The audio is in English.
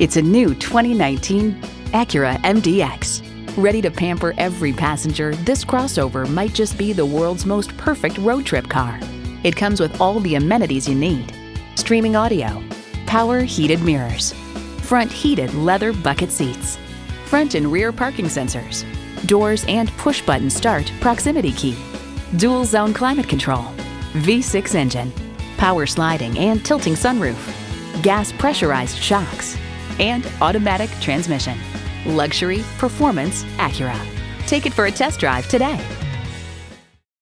It's a new 2019 Acura MDX. Ready to pamper every passenger, this crossover might just be the world's most perfect road trip car. It comes with all the amenities you need: streaming audio, power heated mirrors, front heated leather bucket seats, front and rear parking sensors, doors and push-button start proximity key, dual zone climate control, V6 engine, power sliding and tilting sunroof, gas pressurized shocks, and automatic transmission. Luxury performance Acura. Take it for a test drive today.